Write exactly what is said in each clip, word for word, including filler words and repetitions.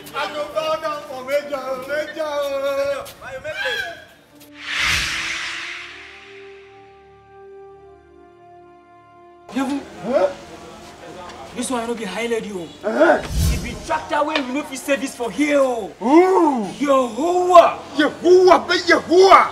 I go bow down for Major, Major. Why you make this? Yavu, huh? This one will be highlighted you. Uh-huh. If you track that way, we know if you service for here. Ooh! Yehovah! Yehovah, be Yehovah!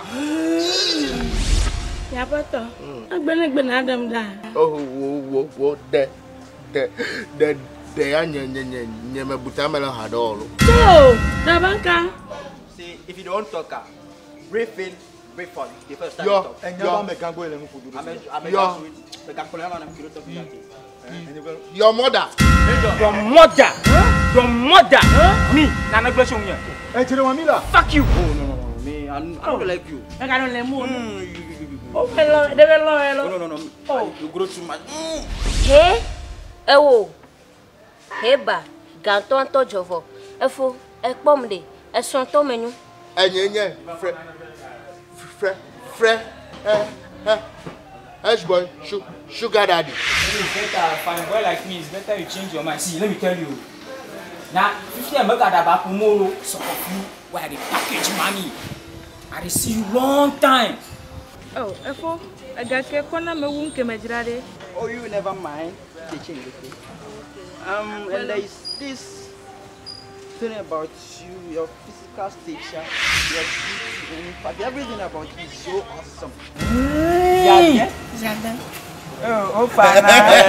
Yeah, but I'm going to be Adam down. Oh, whoa, whoa, that, that, that, the onion, Yama Butamela had all. So, Nabanka. See, if you don't talk, breathe in, breathe out. The first time you talk. And you're a gango and food. I'm a the Gampolana and Kyoto. Your mother. Your mother. Huh? Your mother. Huh? Me. Nana bless you. Hey, Chiromila. Fuck you. Oh, no, no, no. Me, I don't oh. like you. I don't let move. Mm. Oh, hello. They will know. Hello. No, no, no. Oh, you grow too much. Mm. Hey, oh. Hey, ba. Ganto anto jovo. Efo, ekpomde. Esonto menu. Enye, enye. Fre, fre, fre. Eh, eh. H boy, sugar daddy. It's better, for a boy like me, it's better you change your mind. See, let me tell you. Now, fifty and back about tomorrow, so of you, where the package money. I see you long time. Oh, Efo, I got a corner, my womb came a Oh, you never mind. They change it. Um, and there is this thing about you, your physical stature, your beauty, and in fact, everything about you is so awesome. Yeah, yeah. Oh, oh, fine.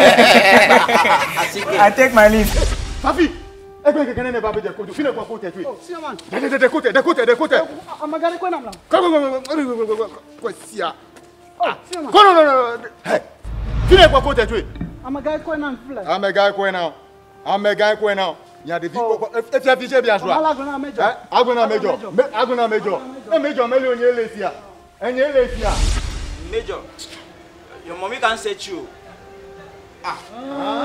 I take my leave. Papi, I can't get never be the code. Feel like what Oh, see, man. The code, the code, the code. I'm a guy going on. Come on, come on, see. Oh, see, man. No, no, no. Hey, feel like what you I'm a guy going on. I'm a guy going now. I'm a guy going now. Yeah, the people. If you have to be as well. I'm going to major. I'm going to major. I'm going to major. I'm major. Million years here. And years here. Major. Your mommy can set you. Ah.